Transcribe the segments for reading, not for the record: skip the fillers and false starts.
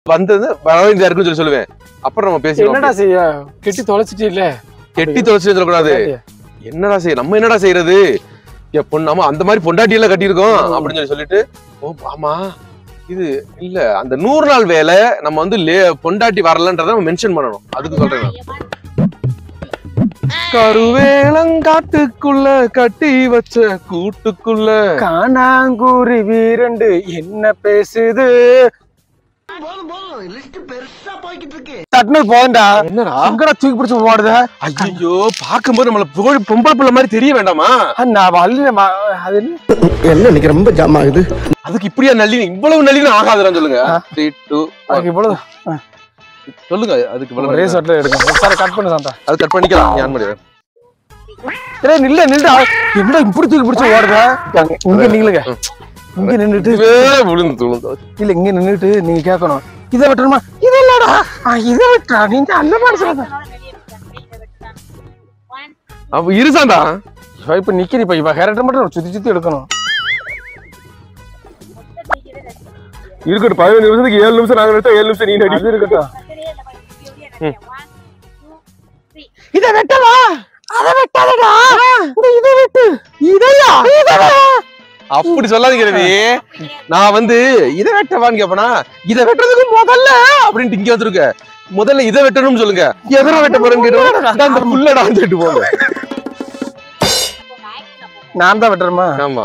வந்தது வரவேண்டியதா இருக்குன்னு சொல்லி சொல்லுவேன். அப்புறம் நம்ம பேசிடுவோம். என்னடா செய்ய கெட்டி தொலைச்சிட்டு இல்ல கெட்டி தொலைச்சு சொல்லக்கூடாது. என்னடா செய்ய நம்ம என்னடா செய்யறது நம்ம அந்த மாதிரி பொண்டாட்டி எல்லாம் கட்டியிருக்கோம் அப்படின்னு சொல்லி சொல்லிட்டு ஓ ஆமா இது இல்ல அந்த 100 நாள் வேலை நம்ம வந்து பொண்டாட்டி வரலன்றத நம்ம மென்ஷன் பண்ணணும். அதுக்கு சொல்றேன். கருவேலங்காட்டுக்குள்ள கட்டி வச்ச கூட்டுக்குள்ள காணாங்குருவி ரெண்டு என்ன பேசுது போதா என்னடா அங்கடா தூக்கி பிடிச்சு ஓடுத. ஐயோ பாக்கும்போது நம்மள பொம்பளை பிள்ளை மாதிரி தெரிய வேண்டாமா? அது என்ன இன்னைக்கு ரொம்ப ஜாம் ஆகுது. அதுக்கு இப்படியா நல்லினி இவ்வளவு நல்லினு ஆகாதுன்னு சொல்லுங்க. 3 2 இவ்வளவு சொல்லுங்க. அதுக்கு இவ்வளவு ஒரே ஷாட்ல எடுங்க சார். கட் பண்ணு சாந்தா. அது கட் பண்ணிக்கலாம். ஞான் பண்ணிடுறேன். நில்ல நில்டா. என்னடா இப்படி தூக்கி பிடிச்சு ஓடுத? இங்க நீங்களுங்க இங்க நின்னுட்டு விழுந்து இல்ல இங்க நின்னுட்டு நீங்க கேட்கணும் இதை வெட்டணுமா? இது இல்லடா இதை வெட்டா நீங்க அந்த மாதிரி சொல்லுங்க. அப்ப இருசாண்டா இப்ப நிக்கிறீ இப்ப கேரக்டர் மட்டும் சுத்தி சுத்தி எடுக்கணும். இருக்கட்டும் 15 நிமிஷத்துக்கு 7 நிமிஷம் நாங்க எடுத்தா 7 நிமிஷம் நீ நடி. அது இருக்கட்டும். இதை வெட்டவா? அதை வெட்டாதடா. இதை வெட்டு. இதையா அப்படி சொல்லாதீங்க ரவி. நான் வந்து இதை வெட்டவான்னு கேப்பனா இதை வெட்டுறதுக்கு முதல்ல அப்படின்ட்டு இங்க வந்துருக்க. முதல்ல இதை வெட்டணும்னு சொல்லுங்க. எதிர வெட்ட போறேன்னு கேட்டோம். அந்த புல்லடா வந்துட்டு போங்க. நான் தான் வெட்டுறேமா? ஆமா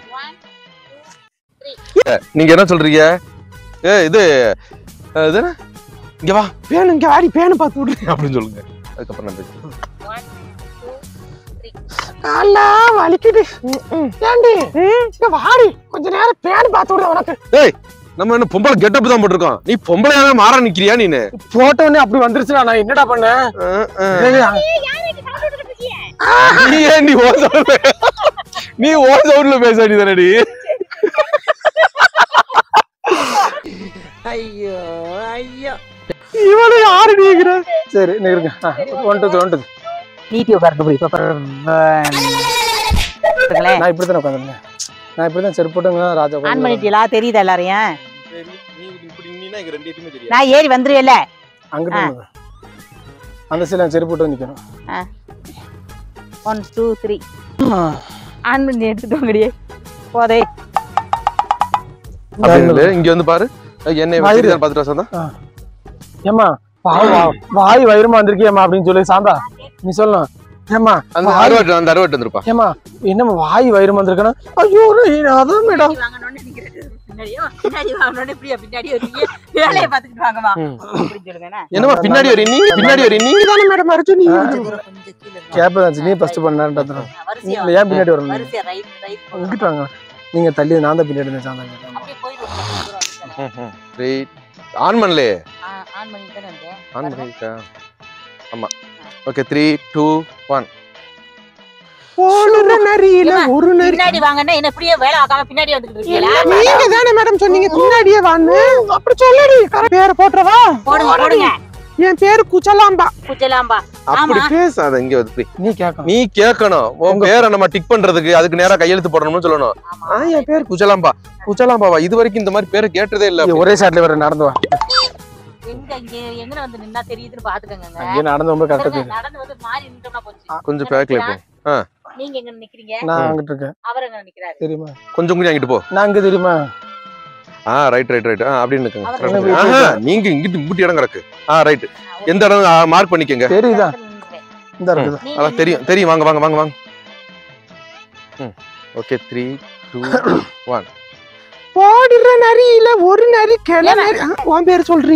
நீங்க என்ன சொல்றீங்க? இது இங்க வா பேனு இங்க வாடி பேனு பார்த்து விடுறேன் அப்படின்னு சொல்லுங்க. அதுக்கப்புறம் நான் பேசுறேன். வலிக்குது ஏண்டி வாடி கொஞ்ச நேரம் பேனு பார்த்து விடுறேன் உனக்கு. ஏய் நம்ம என்ன பொம்பளை கெட்டப் தான் போட்டிருக்கோம். நீ பொம்பளையாவே மாற நிக்கிறியா? நீனு போட்ட உடனே அப்படி வந்துருச்சுடா. நான் என்னடா பண்ணேன்? நீ ஏன் நீ ஓ சவுண்ட்ல பேச வேண்டியதானடி? ஐயோ ஐயோ இவனை யாரு நீங்கிற? சரி நீங்க 1 2 1 2 நீட்டி உட்கார்ந்து இப்ப நான் இப்படிதான் உட்காந்துருந்தேன். நான் இப்படிதான் செருப்பு போட்டுங்க. ராஜா ஆன் பண்ணிட்டீங்களா? தெரியுதா எல்லாரையும்? தெரியும். நான் ஏறி வந்துருவேல. அங்கிட்ட அந்த சைடுல செருப்பு போட்டு நிக்கணும். 1 2 3 ஆன் பண்ணி எடுத்துட்டு வாங்கடியே போதே. இங்க வந்து பாரு. என்ன பாத்துட்டு சாந்தா. ஏமா வாய் வயிறுமா வந்திருக்கியம்மா அப்படின்னு சொல்லி சாந்தா நீ சொல்லணும். ஏமா அந்த அறுவட்டு வந்துருப்பா. ஏமா என்னம்மா வாய் வயிறு வந்திருக்கணும். ஐயோ அதான் மேடம் என்னமா பின்னாடி வரி நீங்க பின்னாடி வரி நீங்க தானே மேடம் அரைச்சு நீ கேப்பதாச்சு. நீ ஃபர்ஸ்ட் பண்ணான்னு இல்ல ஏன் பின்னாடி வரணும்? இங்கிட்டு வாங்க. நீங்க தள்ளி நான் தான் பின்னாடி இருந்தேன் சாந்தா. ஆன் பண்ணலே. ஆன் பண்ணிட்டேன் வந்தேன். ஆன் பண்ணிட்டா. ஆமா. ஓகே 3 2 1 ஓடுற நரியில ஒரு நரி. பின்னாடி வாங்கன்னா என்ன இப்படியே வேலை ஆகாம பின்னாடி வந்துட்டு இருக்கீங்களா? நீங்க தானே மேடம் சொன்னீங்க பின்னாடியே வான்னு. அப்படி சொல்லடி. பேர் போட்றவா? போடுங்க. என் பேரு குச்சலாம்பா. குச்சலாம்பா. அப்படி பேசாத. இங்க வந்து நீ கேட்கணும். உங்க பேரை நம்ம டிக் பண்றதுக்கு அதுக்கு நேரா கையெழுத்து போடணும்னு சொல்லணும். என் பேர் குச்சலாம்பா. குச்சலாம்பாவா? இது வரைக்கும் இந்த மாதிரி பேரை கேட்டதே இல்ல. ஒரே ஷாட்ல வர நடந்து வா. எங்க வந்து நின்னா தெரியுதுன்னு பாத்துக்கங்க. அங்க நடந்து ரொம்ப கரெக்ட்டா நடந்து வந்து மாறி நின்றோம்னா போச்சு. கொஞ்சம் பேக்ல போ. நீங்க எங்க நிக்கிறீங்க? நான் அங்கிட்டு இருக்கேன். அவர் எங்க நிக்கிறாரு தெரியுமா? கொஞ்சம் கூட அங்கிட்டு போ. நான் அங்க தெரியுமா? ரைட் அப்படி நிக்குங்க. நீங்க இங்கிட்டு இம்புட்டி இடம் கிடக்கு. ரைட். எந்த இடம் மார்க் பண்ணிக்கங்க. தெரியுதா? இந்த இருக்குது. அத தெரியும் வாங்க வாங்க வாங்க வாங்க. ஓகே 3 2 1 ஓடுற நரியில ஒரு நரி கிள நரி. உன் பேர் சொல்றீ?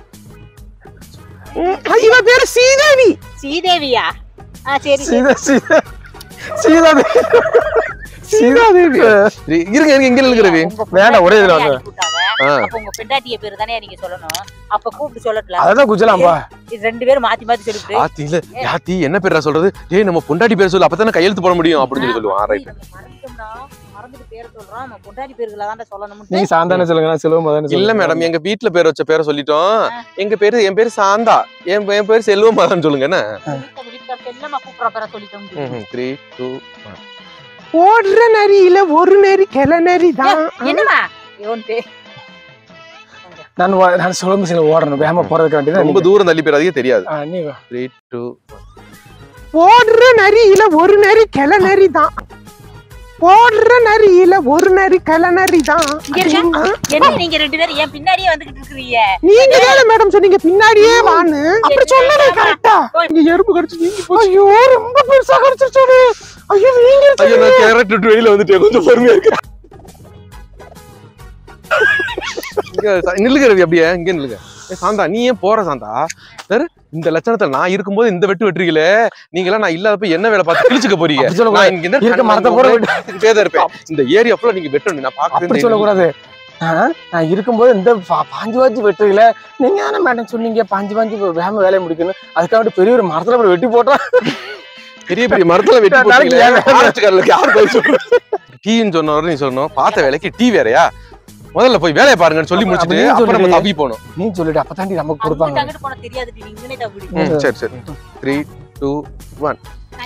இவ பேரு சீதேவி. சீதேவியா? சரி சீதாதேவி. சீதாதேவி. இருங்க இங்க நில்லுங்கறவி. வேண்டாம் ஒரே இதுல வந்து. அப்ப உங்க பெண்டாட்டிய பேர் தானே நீங்க சொல்லணும். அப்ப கூப்பிட்டு சொல்லட்டல. அதான் குஜலாம்பா. இது ரெண்டு பேரும் மாத்தி மாத்தி சொல்லிட்டு. ஆத்தில யாத்தி என்ன பேரா சொல்றது? டேய் நம்ம பொண்டாட்டி பேர் சொல்லு அப்பதானே கையெழுத்து போட முடியும் அப்படினு சொல்லுவான். ரைட். மறந்துட்டு பேர் சொல்றோம். நம்ம பொண்டாட்டி பேர்களை தான் சொல்லணும். நீ சாந்தானே சொல்லுங்க. நான் செல்வம் மதன் சொல்லுங்க. இல்ல மேடம் எங்க வீட்ல பேர் வச்ச பேரை சொல்லிட்டோம். என் பேரு சாந்தா. என் பேர் செல்வம் மதன் சொல்லுங்க. என்ன? செல்லமா கூப்பிடுற பேரை சொல்லிட்டோம். 3 2 1 ஓடுற நரியில ஒரு நரி கிள நரி தான். என்னமா? இவன் பேர் நான் சுழம்பு சில ஓடணும் வேகமா போறதுக்கு வேண்டியது ரொம்ப தூரம் தள்ளி போயிடாதீங்க தெரியாது. நீ 3 2 ஓடுற நரியில ஒரு நரி கிள நரி தான். ஓடுற நரியில ஒரு நரி கிள நரி தான். என்ன நீங்க ரெண்டு பேரும் ஏன் பின்னாடியே வந்துகிட்டு இருக்கீங்க? நீங்க தானே மேடம் சொன்னீங்க பின்னாடியே வான்னு. அப்படி சொன்னதே கரெக்ட்டா? இங்க எறும்பு கடிச்சு நீங்க போச்சு. ஐயோ ரொம்ப பெருசா கடிச்சிருச்சு. ஐயோ நீங்க ஐயோ நான் கேரட் விட்டு வெளியில வந்துட்டேன். கொஞ்சம் பொறுமையா இருக்கு. நில்லுங்க ரவி, அப்படியே இங்க நில்லுங்க. சாந்தா நீ ஏன் போற சாந்தா? சார் இந்த லட்சணத்துல நான் இருக்கும்போது இந்த வெட்டு வெட்டுறீங்களே, நீங்க எல்லாம் நான் இல்லாதப்ப என்ன வேலை பார்த்து கிழிச்சுக்க போறீங்க? இந்த ஏரியா ஃபுல்லா நீங்க வெட்டணும். நான் பாக்குறேன் சொல்லக்கூடாது. நான் இருக்கும்போது இந்த பாஞ்சு வெட்டுறீங்களே, நீங்க தானே மேடம் சொன்னீங்க பாஞ்சு வேகமா வேலையை முடிக்கணும். அதுக்காக பெரிய ஒரு மரத்துல போய் வெட்டி போட்டா பெரிய பெரிய மரத்துல வெட்டி டீன்னு சொன்னவரை நீ சொல்லணும். பார்த்த வேலைக்கு டீ வேறையா? முதல்ல போய் வேலையை பாருங்கன்னு சொல்லி முடிச்சிட்டு அப்புறம் நம்ம தப்பி போணும். நீ சொல்லிட்டு அப்பதாண்டி நமக்கு கொடுப்பாங்க. அங்க போன தெரியாது நீங்கனே தப்பி. சரி சரி 3 2 1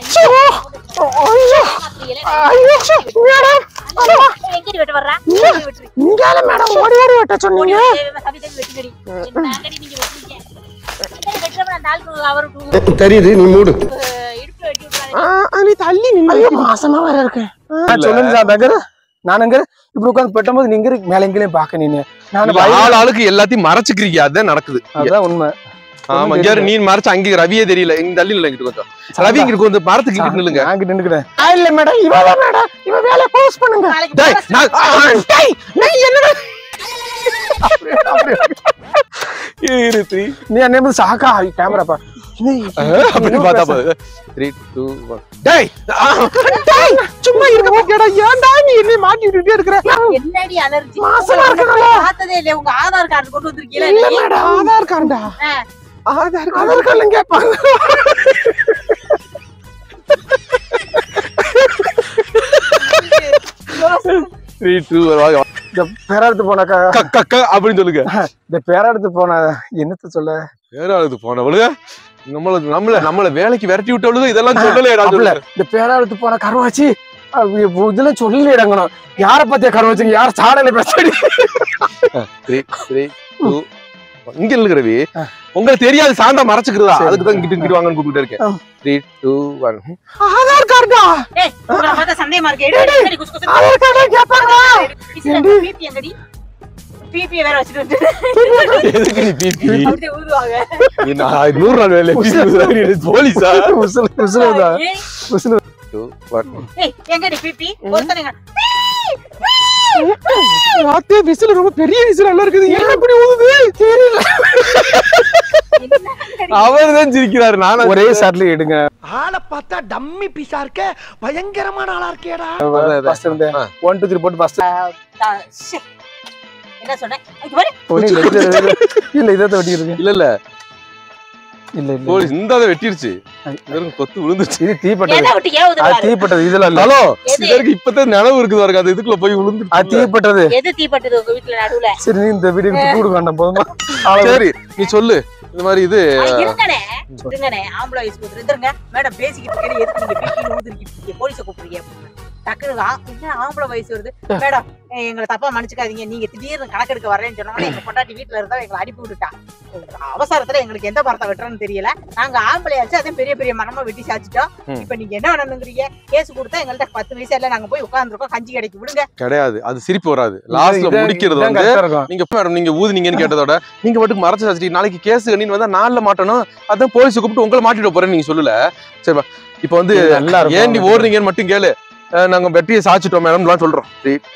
எங்கடி வெட்ட வர்றா? நீங்கல மேடம் ஓடி வெட்ட சொன்னீங்க. சவிதா வெட்டிடி. என்னங்கடி நீங்க வெட்டீங்க? வெட்டறவன நாள் அவர் தெரியுது நீ மூடு. இடுப்பு வெட்டி விட்டுறாங்க. நீ தள்ளி நின்னு. ஐயோ மாசமா வேற இருக்கு. சொல்லுங்க சார் நானுங்க இப்படி உட்காந்து பெட்டும்போது நீங்க மேல எங்கேயும் பாக்க நீங்க ஆளுக்கு எல்லாத்தையும் மறைச்சுக்கிறீங்க. அதான் நடக்குது. அதான் உண்மை. ஆமா யாரு நீ மறைச்சு அங்க ரவியே தெரியல. இங்க தள்ளி இல்ல கொஞ்சம் ரவி இங்க கொஞ்சம் மரத்துக்கு கிட்ட நில்லுங்க. நான் கிட்ட நின்னுக்கிறேன். இல்ல மேடம் இவதான் மேடம் இவ வேலைய க்ளோஸ் பண்ணுங்க. டேய் நான் என்னடா நீ என்ன சாக்கா கேமரா பா அப்படி பார்த்தா 3 2 1 டேய் சும்மா இருக்க போடா. ஏன்டா நீ என்ன மாட்டி விட்டுட்டே இருக்கற? என்னடி அலர்ஜி? மாசமா இருக்கறல. பார்த்ததே இல்ல. உங்க ஆதார் கார்டு கொண்டு வந்திருக்கீங்களா? இல்ல மேடம் ஆதார் கார்டா? ஆதார் கார்டு கேட்பாங்க. இந்த பேராடுத்து போன அப்படின்னு சொல்லுங்க. இந்த பேராடுத்து போன என்னத்த சொல்ல? பேராடுத்து போனவளுங்க நம்மள வேலைக்கு விரட்டி விட்டவளுங்க இதெல்லாம் சொல்லல. இந்த பேராடுத்து போன கருவாச்சி இதெல்லாம் சொல்லி இடங்கணும். யார பத்திய கருவாச்சுங்க? யார சாடல பேசடி? 3 3 2 இங்க இருக்கிறவி உங்களுக்கு தெரியாது. சாந்தா மறைச்சுக்கிறதா? அதுக்குதான் கிட்ட வாங்கன்னு கூப்பிட்டு இருக்கேன். 3 2 1 ஆதார் கார்டா? ஏய் உங்கள பார்த்தா சந்தேகமா இருக்கு. எடி குஸ்குஸ் ஆதார் கார்டா கேட்பாங்க. பிபி எங்கடி? பிபி வேற வச்சிட்டு எதுக்கு நீ பிபி அப்படியே ஊதுவாங்க. நான் 100 நாள் வேலை பிபி போலீஸா? உசுலதா உசுல 2 1 ஏய் எங்கடி பிபி? ஒருத்தங்க வாத்தே விசில் ரொம்ப பெரிய விசில் நல்லா இருக்குது. என்ன இப்படி ஊதுது தெரியல. அவர்தான் சிரிக்கிறாரு. நான் ஒரே ஷாட்ல எடுங்க. ஆளை பார்த்தா டம்மி பீஸா இருக்க, பயங்கரமான ஆளா இருக்கேடா. ஃபர்ஸ்ட் இருந்தே 1 2 3 போட்டு ஃபர்ஸ்ட் என்ன சொன்னே? இது பாரு. இல்ல இத வெட்டி இருக்கு. இல்ல இல்ல இல்ல இல்ல போலீஸ் இந்தாத வெட்டிருச்சு. இதற்கு கொத்து விழுந்துச்சு. இது தீப்பட்டது. என்ன விட்டு ஏவுது அது பாரு. தீப்பட்டது இதுல இல்ல. ஹலோ இதற்கு இப்பதான் நினைவு இருக்குது பாருங்க. அது இதுக்குள்ள போய் விழுந்து. அது தீப்பட்டது. எது தீப்பட்டது உங்க வீட்ல நடுவுல? சரி நீ இந்த வீடியோ கூடு வேண்டாம் போதுமா? சரி நீ சொல்லு. இந்த மாதிரி இது இருங்கனே ஆம்பளை வயசு கொடுத்துருங்க. மேடம் பேசிக்கிட்டு இருக்கேன். எதுக்கு நீங்க பிபி ஊதிக்கிட்டு போலீஸை கூப்பிடுறீங்க? டக்குனு என்ன ஆம்பளை வயசு வருது மேடம் எங்களை தப்பா மன்னிச்சுக்காதீங்க. நீங்க திடீர்னு கணக்கெடுக்க வரேன்னு சொன்னோம்னா எங்க பொண்டாட்டி வீட்டுல இருந்தா எங்களை அனுப்பி விட்டுட்டா. அவசரத்துல எங்களுக்கு எந்த மரத்தை வெட்டுறோன்னு தெரியல. நாங்க ஆம்பளையாச்சு அதே பெரிய பெரிய மரமா வெட்டி சாச்சிட்டோம். இப்ப நீங்க என்ன வேணுங்கிறீங்க? கேஸ் கொடுத்தா எங்கள்ட்ட 10 வயசு எல்லாம் நாங்க போய் உட்கார்ந்துருக்கோம். கஞ்சி கிடைக்கு விடுங்க. கிடையாது. அது சிரிப்பு வராது. லாஸ்ட்ல முடிக்கிறது வந்து நீங்க மேடம் நீங்க ஊதுனீங்கன்னு கேட்டதோட நீங்க மட்டும் மறைச்சு சாச்சிட்டு நாளைக்கு கேஸ் கண்ணின்னு வந்தா நாள்ல மாட்டணும். அதான் போலீஸ் கூப்பிட்டு உங்களை மாட்டிட்டு போறேன்னு நீங்க சொல்லல. சரிப்பா இப்ப வந்து ஏன் நீ ஓடுறீங்கன்னு மட்டும் கேளு. நாங்க வெட்டியை சாச்சிட்டோம் மேடம் சொல்றோம்.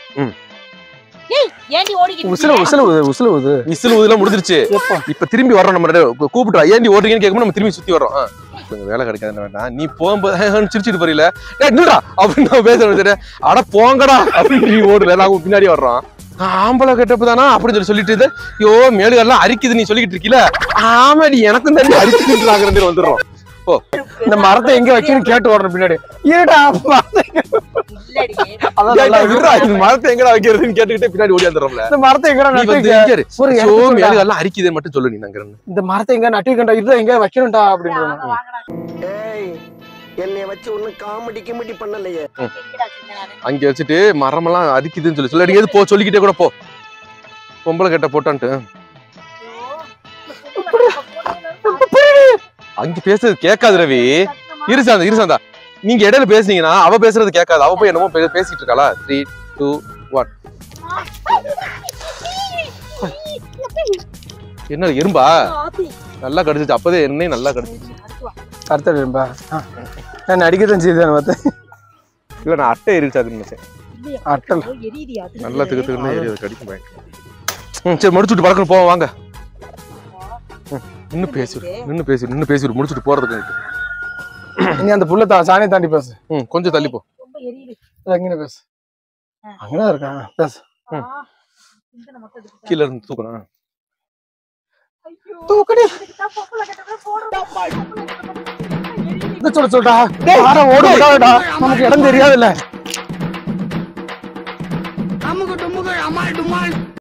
விசில் ஊதுலாம் முடிஞ்சிருச்சு. இப்ப திரும்பி வர்றோம். நம்ம கூப்பிட்டு ஏன்டி ஓடுறீங்கன்னு கேட்கும்போது நம்ம திரும்பி சுத்தி வர்றோம். வேலை கிடைக்காது வேண்டாம். நீ போகும்போது சிரிச்சிட்டு போறீல என்னடா அப்படின்னு நான் பேசுறேன். அட போங்கடா அப்படின்னு நீ ஓடுல நாங்க பின்னாடி வர்றோம். ஆம்பளை கெட்டப்புதானா அப்படின்னு சொல்லிட்டு ஐயோ மேலுகெல்லாம் அரிக்குது நீ சொல்லிக்கிட்டு இருக்கீல. ஆமாடி எனக்கும் தண்ணி அரிக்குது வந்துடுறோம். இந்த மரத்தை எங்க வைக்கணும் கேட்டு ஓடுற பின்னாடி மரத்தை எங்கடா வைக்கிறதுன்னு கேட்டுக்கிட்டே பின்னாடி ஓடி வந்துடுறோம்ல. இந்த மரத்தை எங்கடா அரிக்குதுன்னு மட்டும் சொல்லு. நீ இந்த மரத்தை எங்க நட்டு வைக்கண்டா இது எங்க வைக்கணும்டா அப்படின்னு என்னைய வச்சு ஒண்ணு காமெடி கிமெடி பண்ணலையே. அங்க வச்சுட்டு மரமெல்லாம் அரிக்குதுன்னு சொல்லி சொல்லிட்டு போ சொல்லிக்கிட்டே கூட போ. பொம்பளை கெட்ட போட்டான்ட்டு அங்க பேசுறது கேட்காது ரவி. இருசாந்தா நீங்க இடையில பேசுனீங்கன்னா அவ பேசுறது கேட்காது. அவ போய் என்னமோ பேசிட்டு இருக்காளா. 3, 2, 1. என்ன எறும்பா நல்லா கடிச்சிச்சு. அப்பதே என்னையும் நல்லா கடிச்சிச்சு. கருத்த எறும்பா? நான் அடிக்கத்தான் செய்தேன் பார்த்தேன். இல்ல நான் அட்டை எரிச்சாதுன்னு நினைச்சேன். அட்டல் நல்லா திக்கு எரி கடிக்கும் பயன். சரி முடிச்சுட்டு பறக்கணும் போவோம் வாங்க. நின்னு பேசி முடிச்சுட்டு போறதுக்கு. நீ அந்த புள்ள சாணியை தாண்டி பேசு. கொஞ்சம் தள்ளி போ. அங்கே பேசு. அங்கதான் இருக்கான் பேசு. கீழே இருந்து தூக்கணும். தூக்கடி சொல்லிட்டா ஓடுடா நமக்கு இடம் தெரியாதுல்ல.